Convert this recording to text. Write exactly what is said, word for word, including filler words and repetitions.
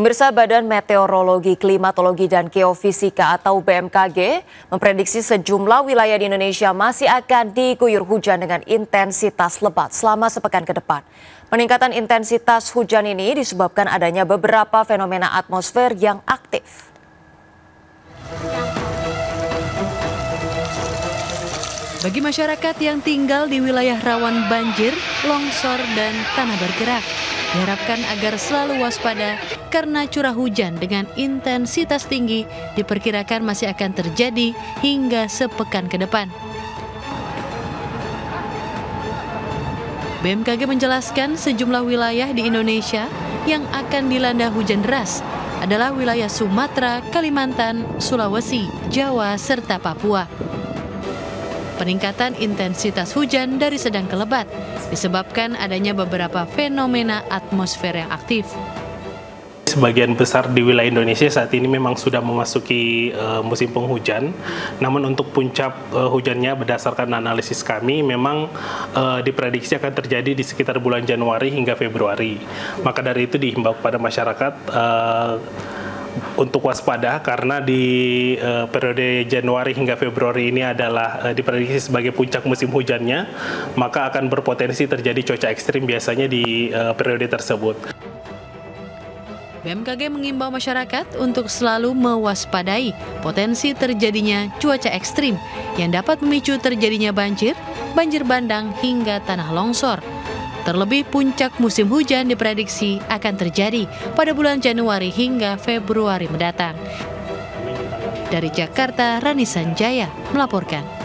Pemirsa, Badan Meteorologi, Klimatologi, dan Geofisika atau B M K G memprediksi sejumlah wilayah di Indonesia masih akan diguyur hujan dengan intensitas lebat selama sepekan ke depan. Peningkatan intensitas hujan ini disebabkan adanya beberapa fenomena atmosfer yang aktif. Bagi masyarakat yang tinggal di wilayah rawan banjir, longsor, dan tanah bergerak, diharapkan agar selalu waspada karena curah hujan dengan intensitas tinggi diperkirakan masih akan terjadi hingga sepekan ke depan. B M K G menjelaskan sejumlah wilayah di Indonesia yang akan dilanda hujan deras adalah wilayah Sumatera, Kalimantan, Sulawesi, Jawa, serta Papua. Peningkatan intensitas hujan dari sedang ke lebat disebabkan adanya beberapa fenomena atmosfer yang aktif. Sebagian besar di wilayah Indonesia saat ini memang sudah memasuki uh, musim penghujan. Namun untuk puncak uh, hujannya berdasarkan analisis kami memang uh, diprediksi akan terjadi di sekitar bulan Januari hingga Februari. Maka dari itu dihimbau kepada masyarakat uh, untuk waspada karena di uh, periode Januari hingga Februari ini adalah uh, diprediksi sebagai puncak musim hujannya, maka akan berpotensi terjadi cuaca ekstrim biasanya di uh, periode tersebut. B M K G mengimbau masyarakat untuk selalu mewaspadai potensi terjadinya cuaca ekstrim yang dapat memicu terjadinya banjir, banjir bandang, hingga tanah longsor. Terlebih puncak musim hujan diprediksi akan terjadi pada bulan Januari hingga Februari mendatang. Dari Jakarta, Rani Sanjaya melaporkan.